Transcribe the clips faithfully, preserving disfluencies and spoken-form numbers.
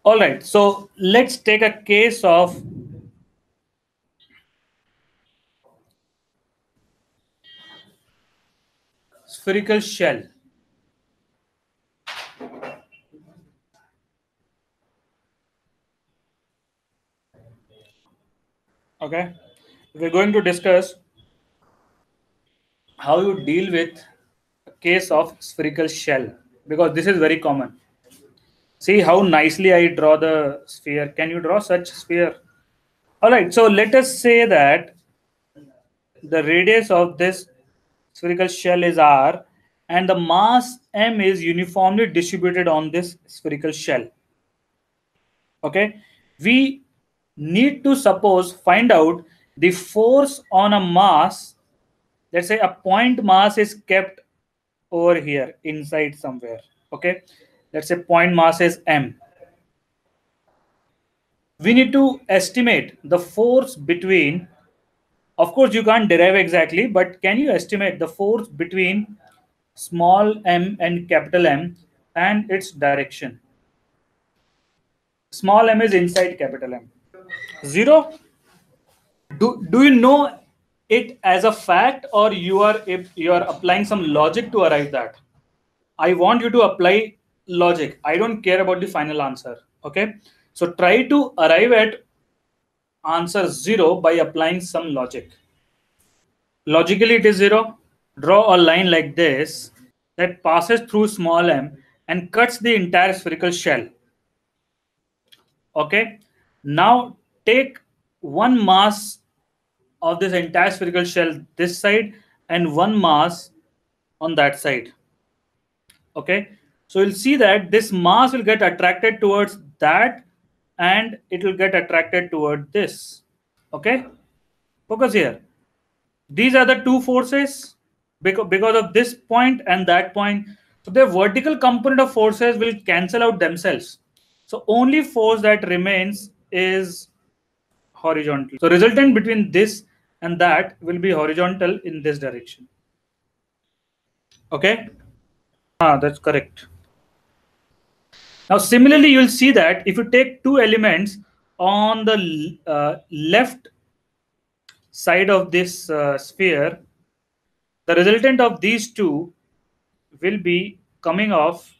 All right, so let's take a case of spherical shell. Okay, we're going to discuss how you deal with a case of spherical shell, because this is very common. See how nicely I draw the sphere. Can you draw such sphere? All right, so let us say that the radius of this spherical shell is r and the mass m is uniformly distributed on this spherical shell. Okay, we need to suppose find out the force on a mass. Let's say a point mass is kept over here inside somewhere. Okay, let's say point mass is m. We need to estimate the force between, of course you can't derive exactly, but can you estimate the force between small m and capital M and its direction? Small m is inside capital M. Zero. Do, do you know it as a fact, or you are if you are applying some logic to arrive that? I want you to apply logic. I don't care about the final answer. Okay. So try to arrive at answer zero by applying some logic. Logically it is zero. Draw a line like this that passes through small m and cuts the entire spherical shell. Okay. Now take one mass of this entire spherical shell this side and one mass on that side. Okay. So you'll see that this mass will get attracted towards that and it will get attracted toward this. Okay. Focus here. These are the two forces because, because of this point and that point. So the vertical component of forces will cancel out themselves. So only force that remains is horizontal. So resultant between this and that will be horizontal in this direction. Okay. Ah, that's correct. Now similarly, you'll see that if you take two elements on the uh, left side of this uh, sphere, the resultant of these two will be coming off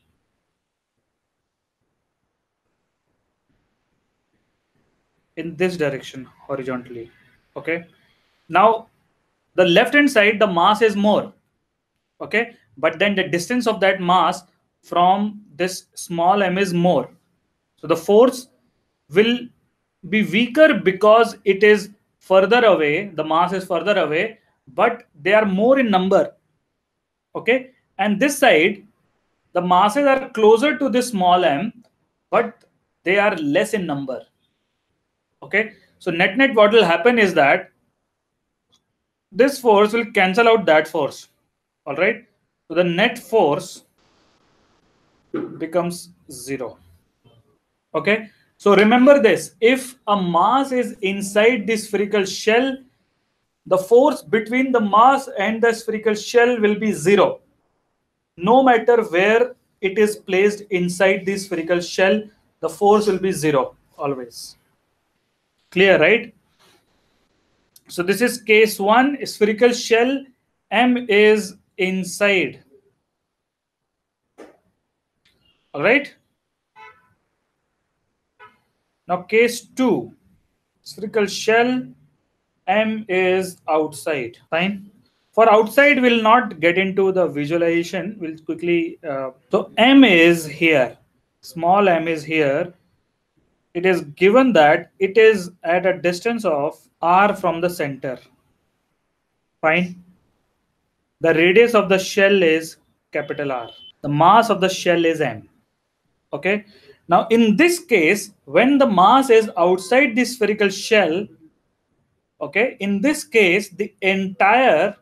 in this direction horizontally. Okay. Now the left hand side, the mass is more. Okay. But then the distance of that mass from this small m is more. So the force will be weaker because it is further away. The mass is further away, but they are more in number. Okay. And this side, the masses are closer to this small m, but they are less in number. Okay. So net net what will happen is that this force will cancel out that force. All right. So the net force becomes zero. Okay. So remember this, if a mass is inside the spherical shell, the force between the mass and the spherical shell will be zero. No matter where it is placed inside the spherical shell, the force will be zero always. Clear, right? So this is case one, spherical shell, M is inside. All right. Now case two, spherical shell, M is outside. Fine. For outside, we'll not get into the visualization. We'll quickly. Uh, so M is here. Small m is here. It is given that it is at a distance of r from the center. Fine. The radius of the shell is capital R. The mass of the shell is m. Okay. Now in this case, when the mass is outside the spherical shell, okay, in this case, the entire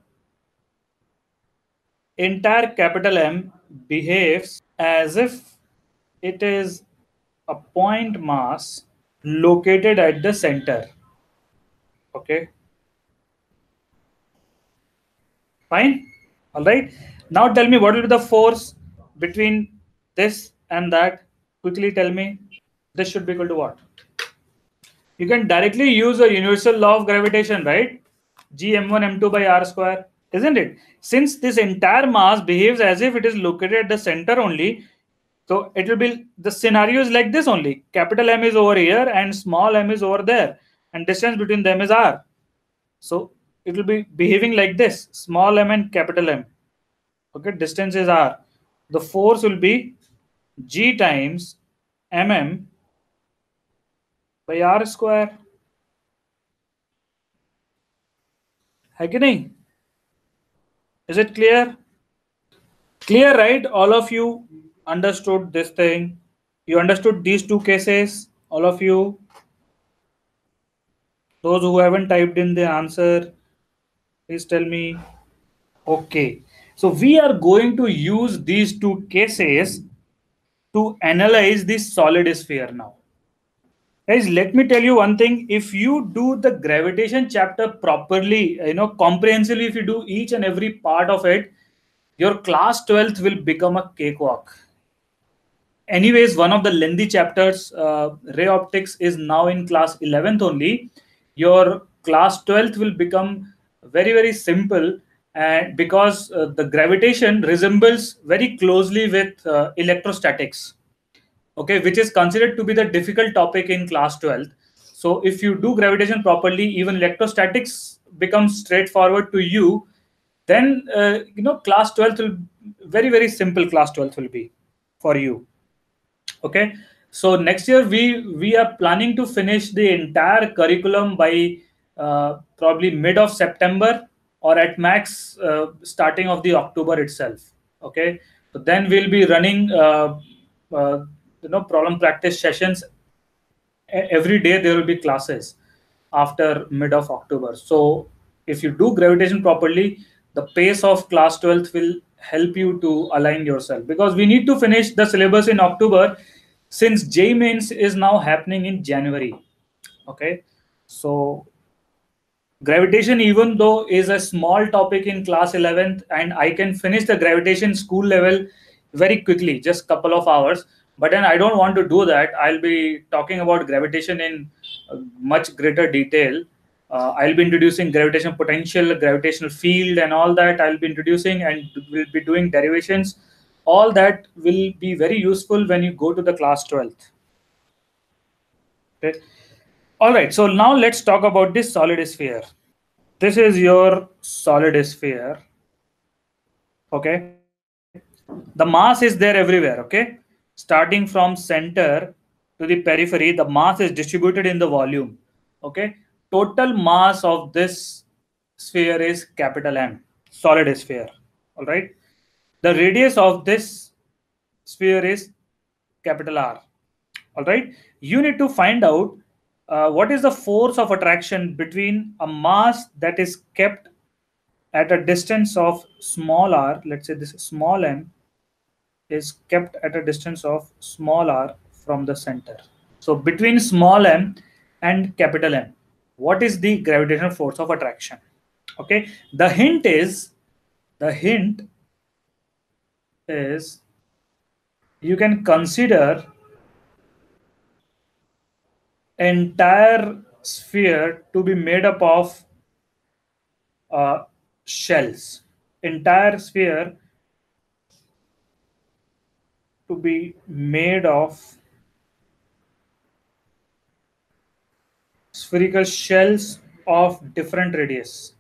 entire capital M behaves as if it is a point mass located at the center. Okay. Fine. All right. Now tell me what will be the force between this and that. Quickly tell me. This should be equal to what? You can directly use a universal law of gravitation, right? G m one m two by r square, isn't it? Since this entire mass behaves as if it is located at the center only, so it will be, the scenario is like this only. Capital M is over here and small m is over there, and distance between them is r. So it will be behaving like this: small m and capital M. Okay, distance is r. The force will be G times mm by r square. है कि नहीं? Is it clear? Clear, right? All of you understood this thing. You understood these two cases, all of you. Those who haven't typed in the answer, please tell me. Okay. So we are going to use these two cases to analyze the solid sphere now. Guys, let me tell you one thing. If you do the gravitation chapter properly, you know, comprehensively, if you do each and every part of it, your class twelfth will become a cakewalk. Anyways, one of the lengthy chapters, uh, ray optics, is now in class eleventh only. Your class twelfth will become very, very simple, and because uh, the gravitation resembles very closely with uh, electrostatics, okay, which is considered to be the difficult topic in class twelfth. So if you do gravitation properly, even electrostatics becomes straightforward to you. Then uh, you know, class twelfth will very, very simple. Class twelfth will be for you. Okay, so next year we we are planning to finish the entire curriculum by uh, probably mid of September, or at max uh, starting of the October itself. Okay, so then we'll be running uh, uh, you know, problem practice sessions. Every day there will be classes after mid of October. So if you do gravitation properly, the pace of class twelfth will help you to align yourself, because we need to finish the syllabus in October, since J E E Mains is now happening in January. Okay, so gravitation, even though is a small topic in class eleventh, and I can finish the gravitation school level very quickly, just couple of hours, but then I don't want to do that. I'll be talking about gravitation in uh, much greater detail. uh, I'll be introducing gravitation potential, gravitational field, and all that I'll be introducing, and we'll be doing derivations. All that will be very useful when you go to the class twelfth. Okay. All right, so now let's talk about this solid sphere. This is your solid sphere. Okay, the mass is there everywhere. Okay, starting from center to the periphery, the mass is distributed in the volume. Okay, total mass of this sphere is capital M, solid sphere. All right, the radius of this sphere is capital R. All right, you need to find out uh, what is the force of attraction between a mass that is kept at a distance of small r. Let's say this small m is kept at a distance of small r from the center. So between small m and capital M, what is the gravitational force of attraction? Okay, the hint is the hint is you can consider entire sphere to be made up of uh, shells. Entire sphere to be made of spherical shells of different radius.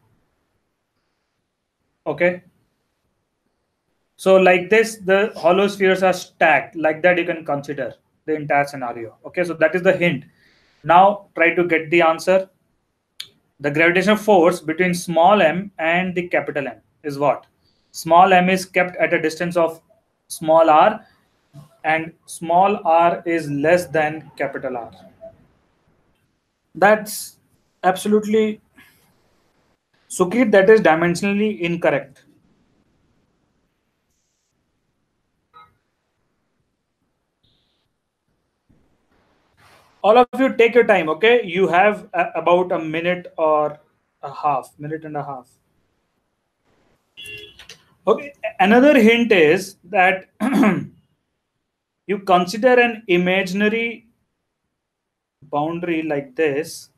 Okay, so like this, the hollow spheres are stacked. Like that, you can consider the entire scenario. Okay, so that is the hint. Now try to get the answer. The gravitational force between small m and the capital M is what? Small m is kept at a distance of small r, and small r is less than capital R. That's absolutely, Sukrit, that is dimensionally incorrect. All of you take your time, okay? You have a, about a minute or a half, minute and a half. Okay, another hint is that you consider an imaginary boundary like this,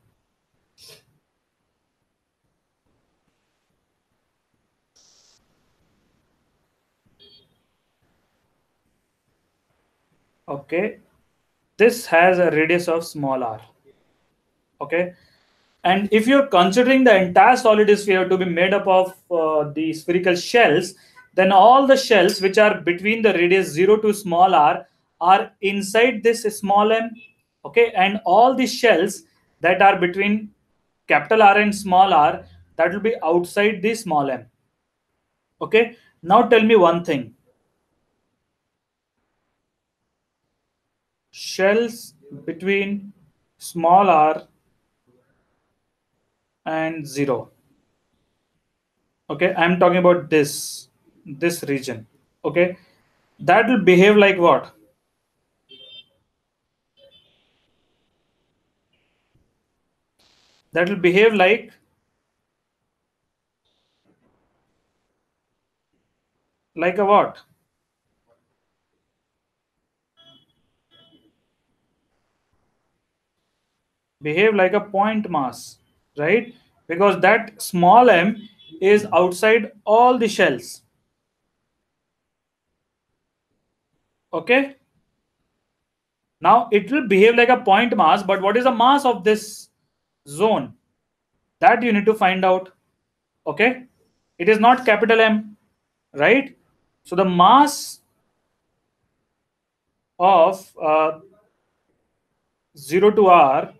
okay, this has a radius of small r. Okay, and if you're considering the entire solid sphere to be made up of uh, the spherical shells, then all the shells which are between the radius zero to small r are inside this small m. Okay, and all the shells that are between capital R and small r, that will be outside the small m. Okay, now tell me one thing. Shells between small r and zero. Okay, I'm talking about this this region. Okay, that will behave like what? That will behave like like a what? Behave like a point mass, right? Because that small m is outside all the shells. Okay, now it will behave like a point mass, but what is the mass of this zone? That you need to find out. Okay, it is not capital M, right? So the mass of uh, zero to r,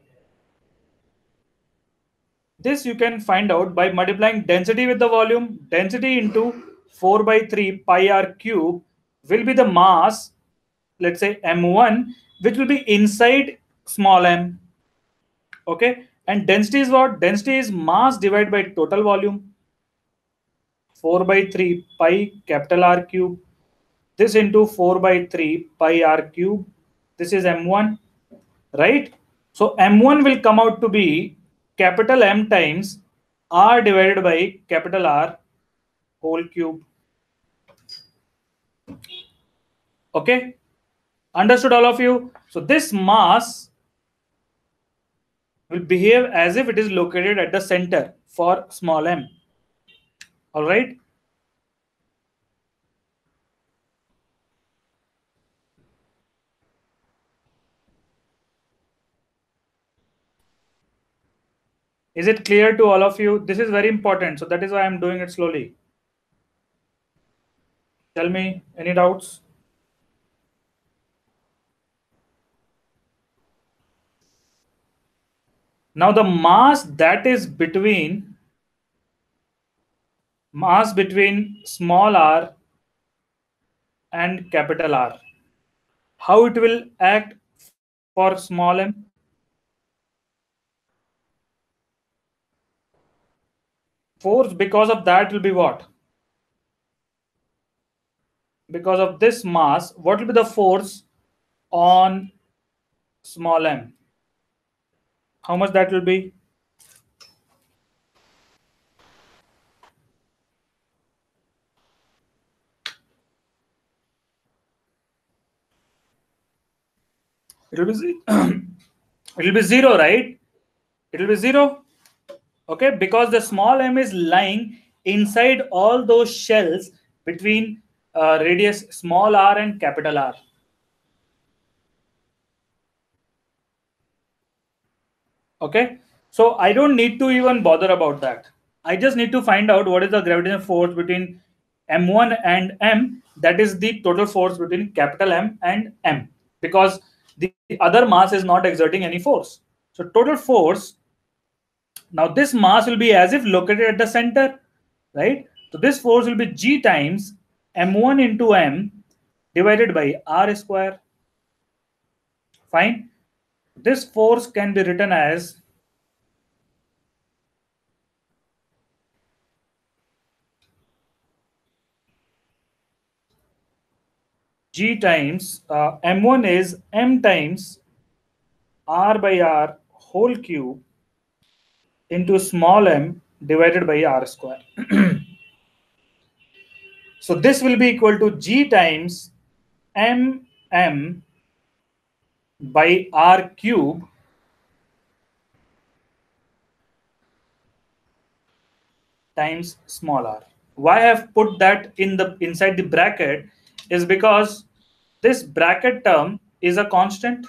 this you can find out by multiplying density with the volume. Density into four by three pi r cube will be the mass, let's say m one, which will be inside small m. Okay, and density is what? Density is mass divided by total volume. four by three pi capital R cube. This into four by three pi r cube. This is m one, right? So m one will come out to be capital M times r divided by capital R whole cube. Okay, understood all of you? So this mass will behave as if it is located at the center for small m. All right. Is it clear to all of you? This is very important. So that is why I'm doing it slowly. Tell me, any doubts? Now the mass that is between mass between small r and capital R, how it will act for small m? Force because of that will be what? Because of this mass, what will be the force on small m? How much that will be? It will be it will be zero, right? It will be zero. Okay, because the small m is lying inside all those shells between uh, radius small r and capital R. Okay, so I don't need to even bother about that. I just need to find out what is the gravitational force between m one and m. That is the total force between capital M and m, because the other mass is not exerting any force. So total force, now this mass will be as if located at the center, right? So this force will be G times m one into m divided by r square. Fine. This force can be written as G times uh, m one is m times r by r whole cube into small m divided by r square. So this will be equal to G times m m by r cube times small r. Why I have put that in the inside the bracket is because this bracket term is a constant.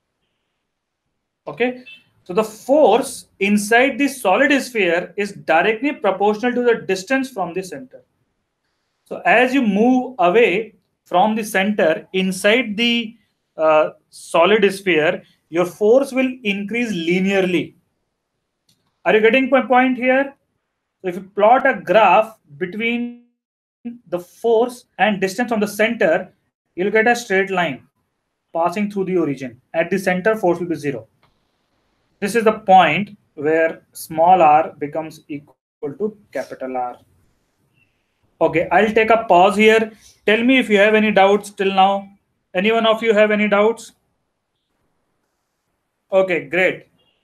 Okay, so the force inside the solid sphere is directly proportional to the distance from the center. So as you move away from the center inside the uh, solid sphere, your force will increase linearly. Are you getting my point here? So if you plot a graph between the force and distance from the center, you'll get a straight line passing through the origin. At the center, force will be zero. This is the point where small r becomes equal to capital R. Okay, I'll take a pause here. Tell me if you have any doubts till now. Any one of you have any doubts? Okay, great.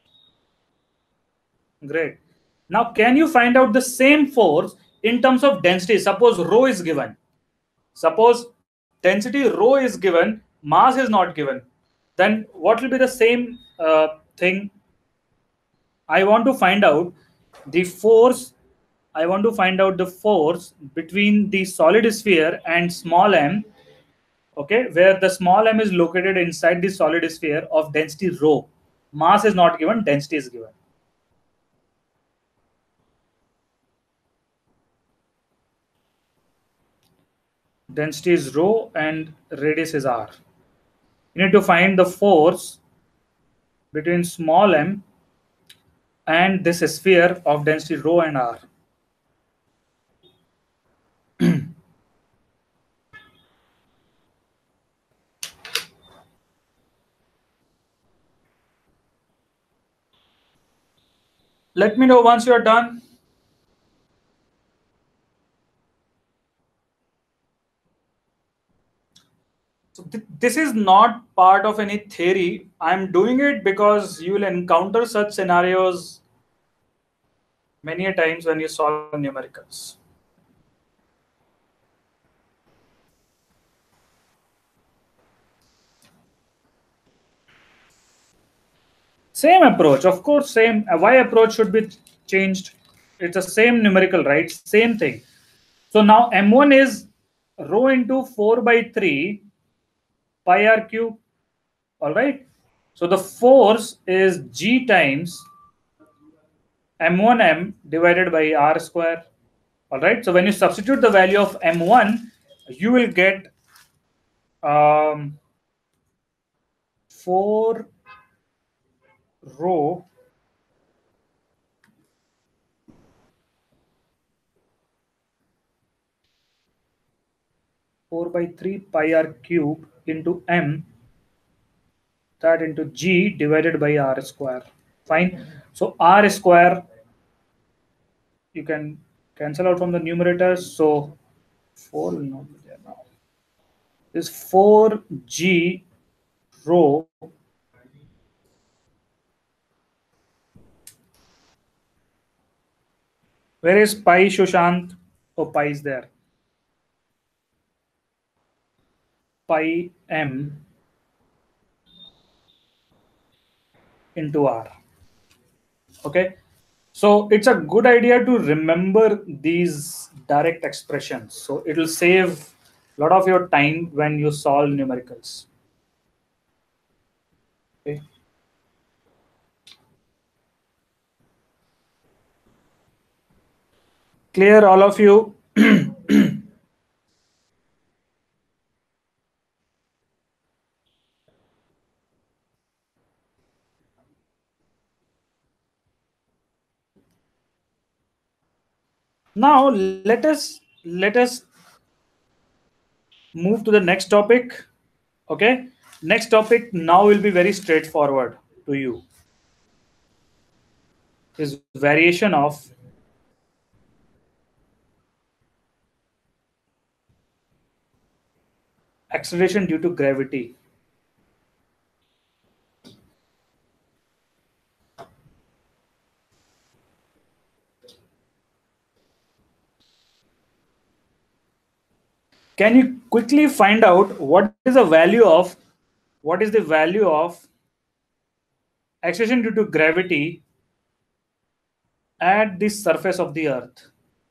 Great. Now, can you find out the same force in terms of density? Suppose rho is given. Suppose density rho is given, mass is not given. Then what will be the same uh, thing? I want to find out the force. I want to find out the force between the solid sphere and small m. Okay, where the small m is located inside the solid sphere of density rho. Mass is not given, density is given. Density is rho and radius is r. You need to find the force between small m and this sphere of density rho and r. Let me know once you are done. So th this is not part of any theory. I'm doing it because you will encounter such scenarios many a times when you solve numericals. Same approach, of course, same. A Y approach should be changed. It's the same numerical, right? Same thing. So now M one is rho into four by three pi r cube. All right. So the force is G times M one M divided by R square. All right. So when you substitute the value of M one, you will get um, four rho four by three pi r cube into M, that into G divided by R square. Fine. So R square, you can cancel out from the numerator. So four will not be there now. This four G rho where is pi, Sushant? Oh, pi is there. Pi m into r. Okay, so it's a good idea to remember these direct expressions. So it will save a lot of your time when you solve numericals. Okay. Clear, all of you? Now let us let us move to the next topic. Okay, next topic now will be very straightforward to you. Is variation of acceleration due to gravity. Can you quickly find out what is the value of what is the value of acceleration due to gravity at the surface of the earth?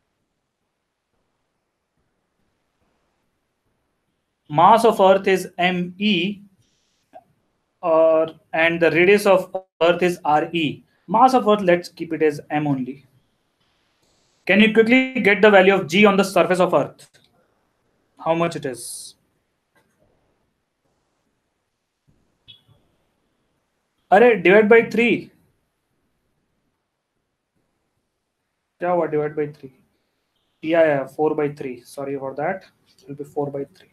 mass of Earth is me, or and the radius of Earth is re. Mass of Earth, let's keep it as m only. Can you quickly get the value of g on the surface of Earth? How much it is? Array, divide by three. Yeah, what divide by three? Yeah, yeah, four by three. Sorry for that. It will be four by three.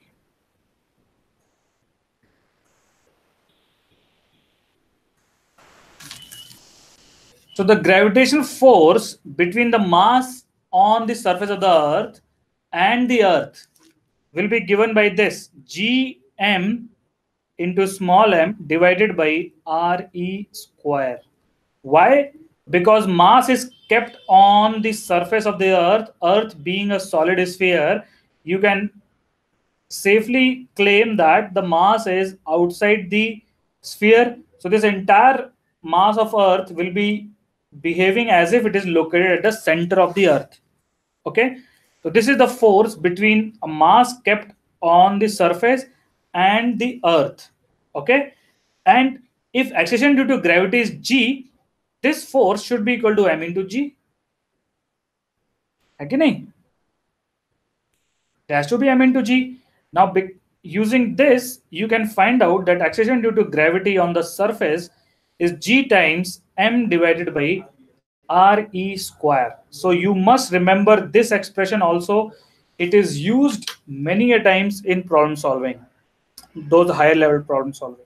So the gravitational force between the mass on the surface of the Earth and the Earth will be given by this gm into small m divided by re square. Why? Because mass is kept on the surface of the Earth. Earth being a solid sphere, you can safely claim that the mass is outside the sphere. So this entire mass of Earth will be behaving as if it is located at the center of the Earth. Okay, so this is the force between a mass kept on the surface and the Earth. Okay, and if acceleration due to gravity is g, this force should be equal to m into g. है कि नहीं? It has to be m into g. Now, using this, you can find out that acceleration due to gravity on the surface is g times m divided by re square. So you must remember this expression also. It is used many a times in problem solving, those higher level problem solving.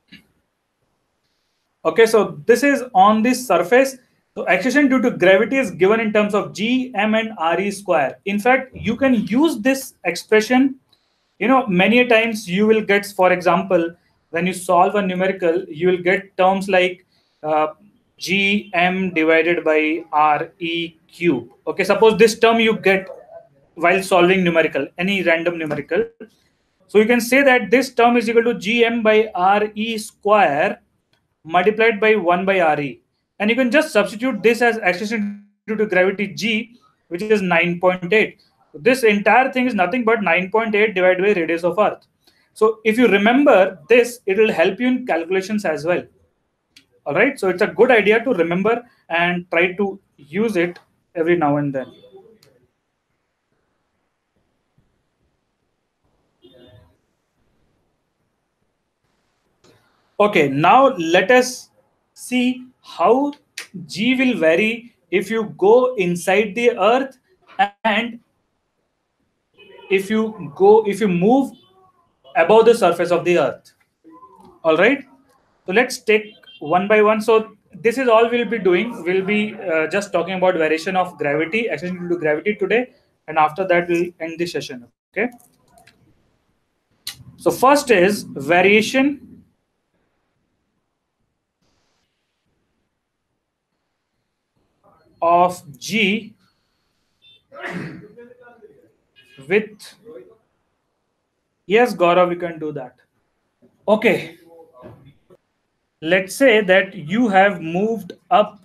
Okay, so this is on this surface. So acceleration due to gravity is given in terms of g, m, and re square. In fact, you can use this expression. You know, many a times you will get, for example, when you solve a numerical, you will get terms like uh, g m divided by re cube. Okay, suppose this term you get while solving numerical, any random numerical. So you can say that this term is equal to gm by re square multiplied by one by re, and you can just substitute this as acceleration due to gravity g, which is nine point eight. This entire thing is nothing but nine point eight divided by radius of Earth. So if you remember this, it will help you in calculations as well. All right, so it's a good idea to remember and try to use it every now and then. Okay, now let us see how g will vary if you go inside the Earth and if you go if you move above the surface of the Earth. All right, so let's take one by one. So this is all we'll be doing. We'll be uh, just talking about variation of gravity, acceleration due to gravity today, and after that we'll end the session. Okay, so first is variation of g with, yes, Gaurav, we can do that. Okay, let's say that you have moved up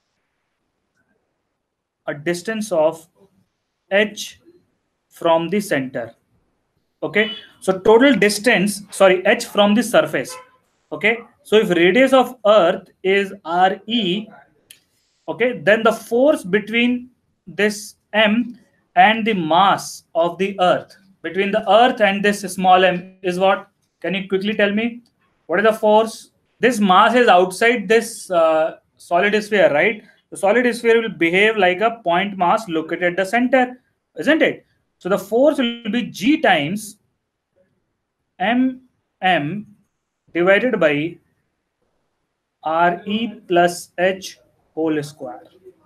a distance of h from the center. Okay, so total distance, sorry, h from the surface. Okay, so if radius of Earth is re, okay, then the force between this m and the mass of the Earth, between the Earth and this small m, is what? Can you quickly tell me what is the force? This mass is outside this uh, solid sphere, right? The solid sphere will behave like a point mass located at the center, isn't it? So the force will be g times m m divided by re plus h whole square.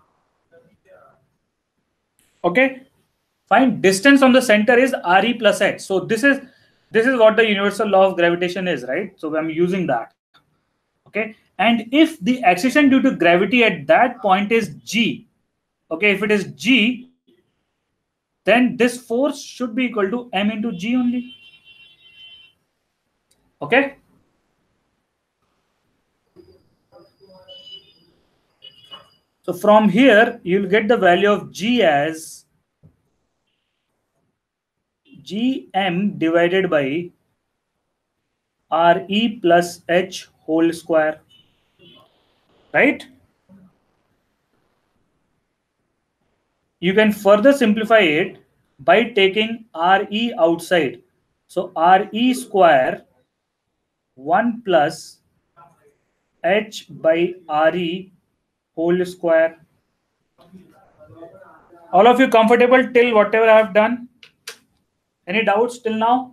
Okay, fine. Distance from the center is re plus h. So this is this is what the universal law of gravitation is, right? So I'm using that. Okay, and if the acceleration due to gravity at that point is g, okay, if it is g, then this force should be equal to m into g only. Okay, so from here you'll get the value of g as Gm divided by Re plus H whole square, right? You can further simplify it by taking Re outside. So Re square one plus H by Re whole square. All of you comfortable till whatever I have done? Any doubts till now?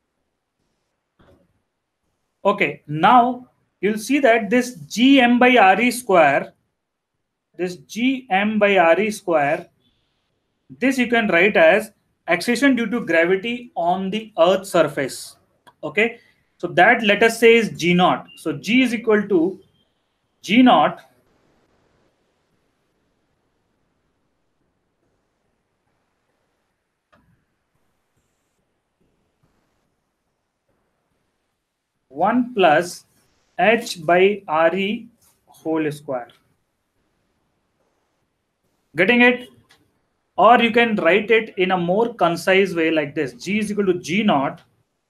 Okay, now you'll see that this Gm by Re square, this Gm by Re square, this you can write as acceleration due to gravity on the Earth's surface. Okay, so that let us say is G naught. So G is equal to G naught one plus H by Re whole square. Getting it? Or you can write it in a more concise way like this. G is equal to G naught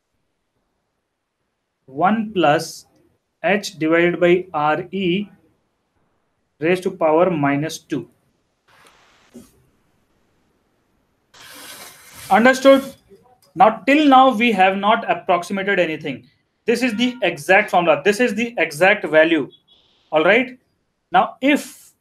one plus H divided by Re raised to power minus two. Understood? Now, till now, we have not approximated anything. This is the exact formula. This is the exact value. All right. Now, if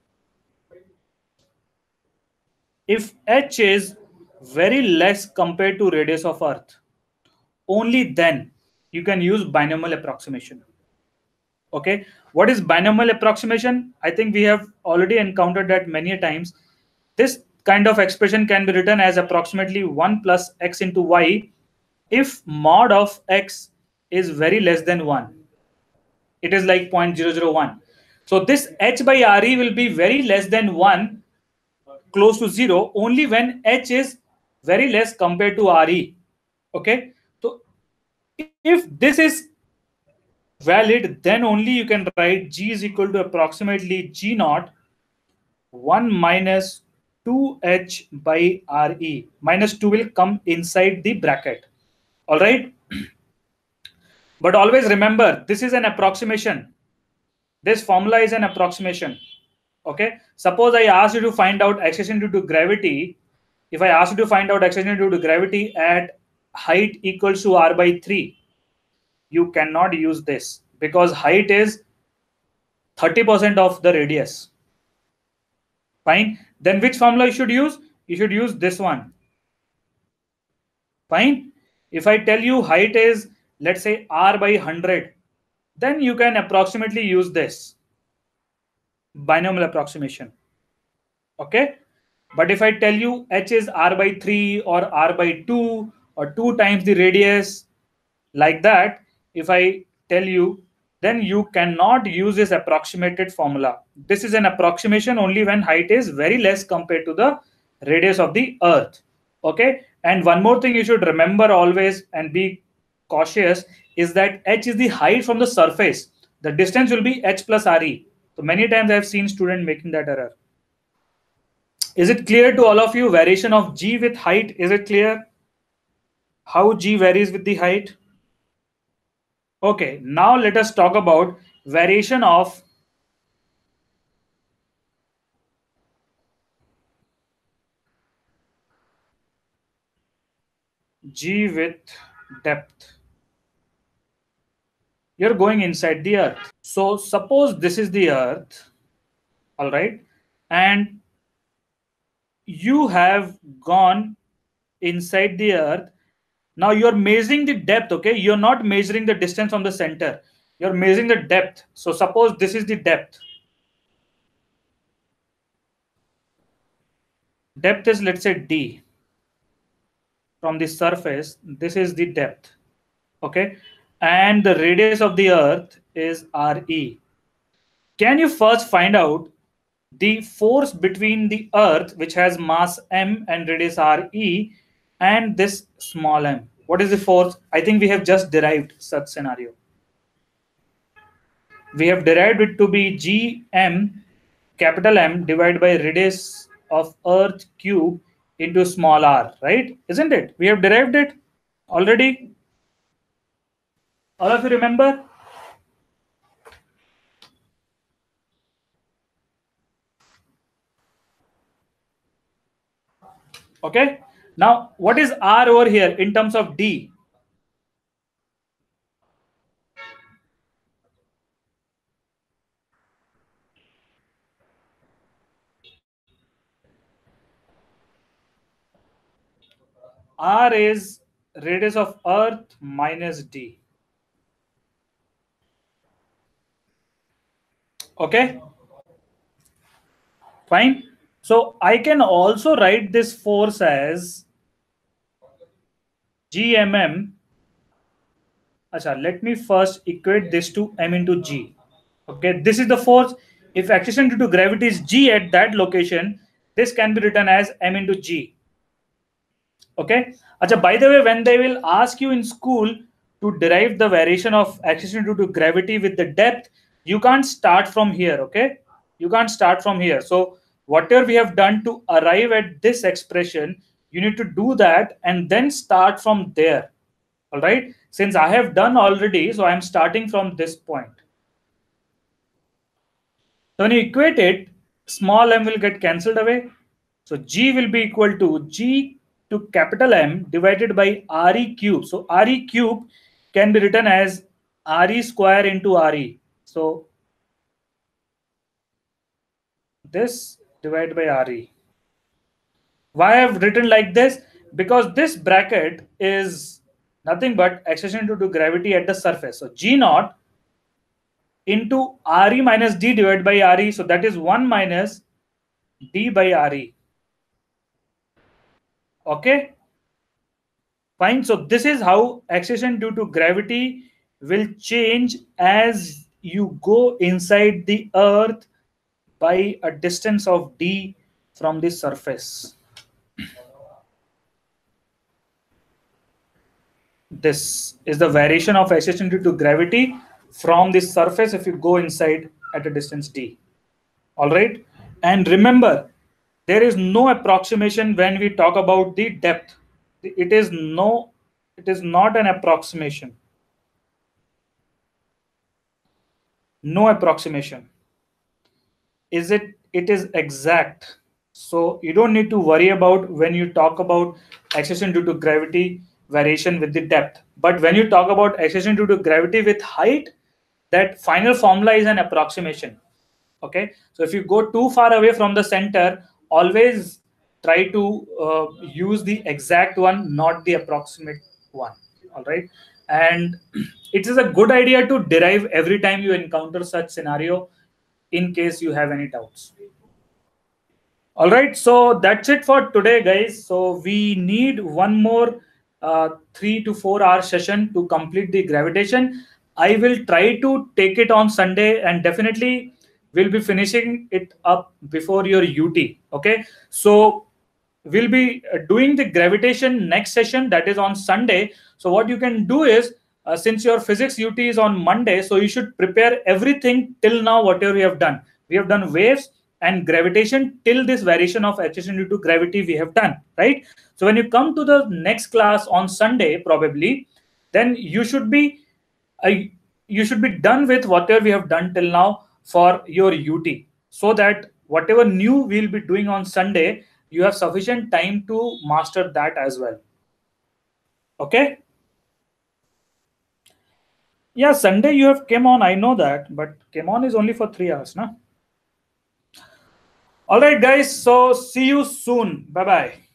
if H is very less compared to radius of Earth, only then you can use binomial approximation. Okay. What is binomial approximation? I think we have already encountered that many times. This kind of expression can be written as approximately one plus x into y if mod of x is very less than one. It is like zero point zero zero one. So this h by Re will be very less than one, close to zero, only when h is very less compared to Re. Okay. So if this is valid, then only you can write G is equal to approximately G naught one minus two H by Re. Minus two will come inside the bracket. All right. But always remember, this is an approximation. This formula is an approximation. Okay. Suppose I asked you to find out acceleration due to gravity. If I ask you to find out acceleration due to gravity at height equals to R by three, you cannot use this because height is thirty percent of the radius. Fine. Then which formula you should use? You should use this one. Fine. If I tell you height is, let's say, R by one hundred, then you can approximately use this binomial approximation. Okay. But if I tell you h is R by three or R by two or two times the radius, like that, if I tell you, then you cannot use this approximated formula. This is an approximation only when height is very less compared to the radius of the Earth. Okay. And one more thing you should remember always and be cautious is that h is the height from the surface. The distance will be h plus Re. So many times I have seen students making that error. Is it clear to all of you? Variation of G with height. Is it clear? How G varies with the height? Okay, now let us talk about variation of G with depth. You're going inside the Earth. So suppose this is the Earth, all right, and you have gone inside the Earth. Now you're measuring the depth, okay? You're not measuring the distance from the center. You're measuring the depth. So suppose this is the depth. Depth is, let's say, D. From the surface, this is the depth, okay? And the radius of the Earth is Re. Can you first find out the force between the Earth, which has mass m and radius Re, and this small m? What is the force? I think we have just derived such scenario. We have derived it to be Gm, capital M, divided by radius of Earth cube into small r, right? Isn't it? We have derived it already. All of you remember? Okay. Now, what is r over here in terms of d? R is radius of earth minus d. Okay, fine. So I can also write this force as G M M. Achha, let me first equate this to m into g. Okay, this is the force. If acceleration due to gravity is g at that location, this can be written as m into g. Okay. Achha, by the way, when they will ask you in school to derive the variation of acceleration due to gravity with the depth, you can't start from here. Okay, you can't start from here. So whatever we have done to arrive at this expression, you need to do that and then start from there. All right. Since I have done already, so I'm starting from this point. So when you equate it, small m will get cancelled away. So G will be equal to G to capital M divided by Re cube. So Re cube can be written as Re square into Re. So this divided by Re. Why I have written like this? Because this bracket is nothing but acceleration due to gravity at the surface. So G naught into Re minus D divided by Re. So that is one minus D by Re. Okay. Fine. So this is how acceleration due to gravity will change as you go inside the earth by a distance of d from the surface. This is the variation of acceleration due to gravity from the surface if you go inside at a distance d. All right. And remember, there is no approximation when we talk about the depth. It is no, it is not an approximation. No approximation. Is it? It is exact. So you don't need to worry about when you talk about acceleration due to gravity variation with the depth. But when you talk about acceleration due to gravity with height, that final formula is an approximation. Okay. So if you go too far away from the center, always try to uh, use the exact one, not the approximate one. All right. And it is a good idea to derive every time you encounter such scenario in case you have any doubts. All right, so that's it for today, guys. So we need one more uh, three to four hour session to complete the gravitation. I will try to take it on Sunday and definitely we'll be finishing it up before your U T. Okay, so we'll be doing the gravitation next session, that is on Sunday. So what you can do is, uh, since your physics U T is on Monday, so you should prepare everything till now, whatever we have done. We have done waves and gravitation till this variation of acceleration due to gravity we have done, right? So when you come to the next class on Sunday, probably, then you should be uh, you should be done with whatever we have done till now for your U T, so that whatever new we'll be doing on Sunday, you have sufficient time to master that as well. Okay. Yeah, Sunday you have came on, I know that, but came on is only for three hours, na? All right, guys. So see you soon. Bye bye.